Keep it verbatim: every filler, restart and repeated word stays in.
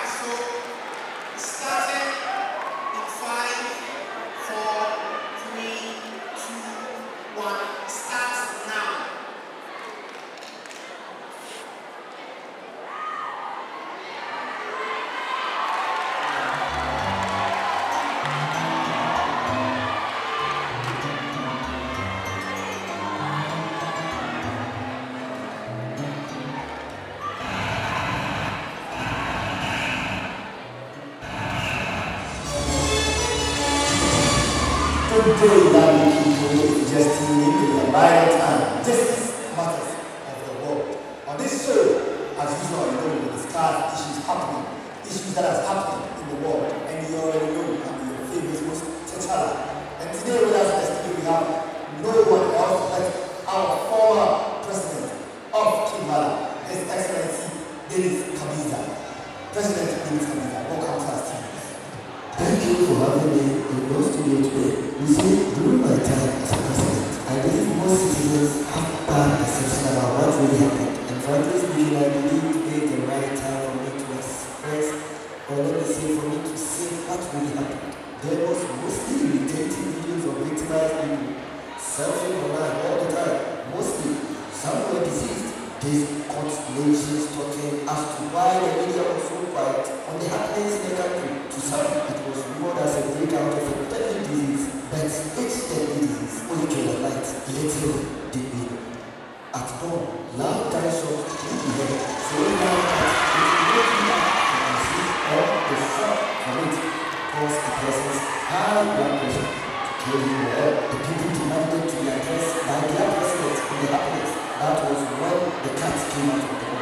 Today, that people is just in the right time. Justice matters of the world. On this show, as usual, you know, we discuss issues happening, issues that are happening in the world, and you already know, and your favorite host, T'Challa. And today, with us in the studio, we have no one else but our former president of Kimala, His Excellency Dennis Kabiza. President Dennis Kabiza, welcome to us. Thank you for having me in your studio today. You see, during my time as a president, I believe most citizens have a bad perception about what really happened. And frankly speaking, I believe today is the right time for me to express, or let me say, for me to say what really happened. There was mostly irritating videos of victimized people, selfing online all the time. Mostly, some were deceased. This caught nations talking as to why the media was so quiet on the happenings in the country. To some, it was rumored as a breakout of a deadly disease, but each deadly disease only came at night. Little did we know. At dawn, loud gunshots came to head, so loud that it woke me up to conceive all the shock from it caused the person's high blood pressure. To kill him well, the people demanded to be addressed by their president in the happenings. That was when the cat came out of the